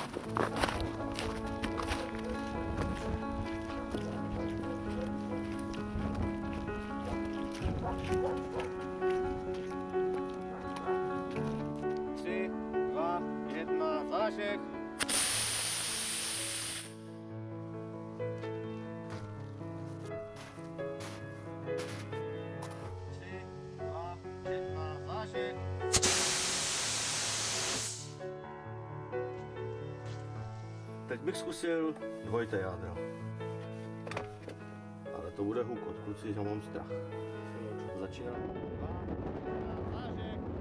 Tři, dva, jedna, zážeh. Tři, dva, jedna, zážeh. Teď bych zkusil dvojité jádro. Ale to bude hukot, kluci, že mám strach. Začínám. Zážeh.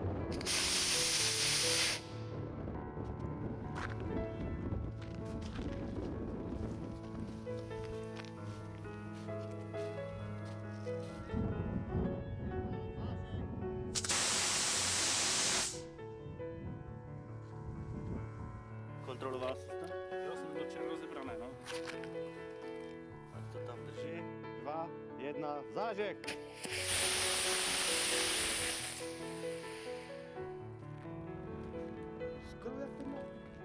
Kontroloval jsi to? Jo, jsem zločil rozebrané, no. Ať to tam drží. 2, 1, zážeh! Skoro jak to má.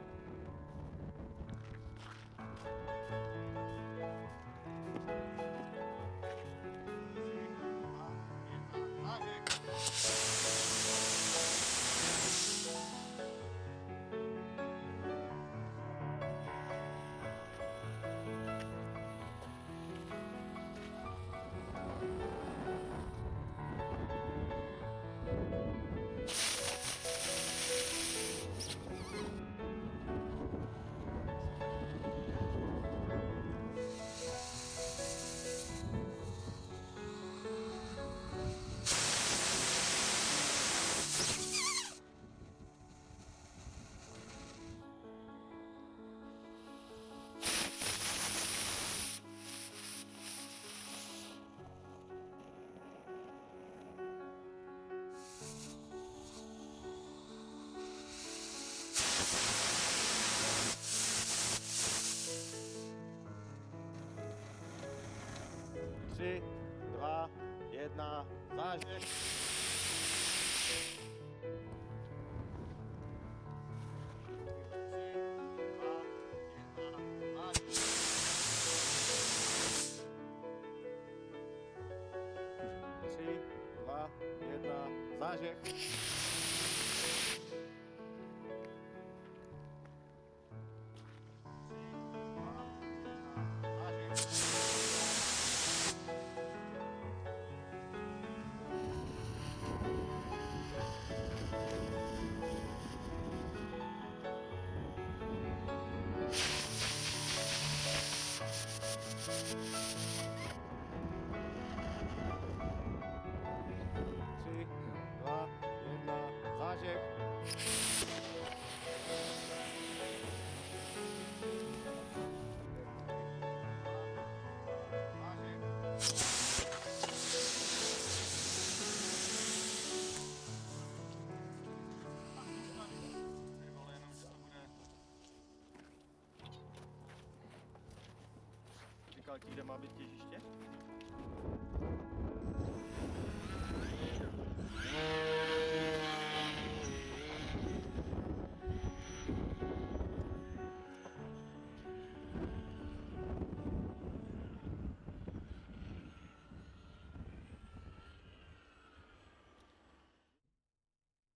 Tři, dva, jedna, zážeh. Tři, dva, jedna, zážeh. Tři, dva, jedna, zážeh. Říkal ti, kde má být těžiště?